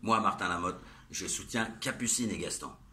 Moi, Martin Lamotte, je soutiens Capucine et Gaston.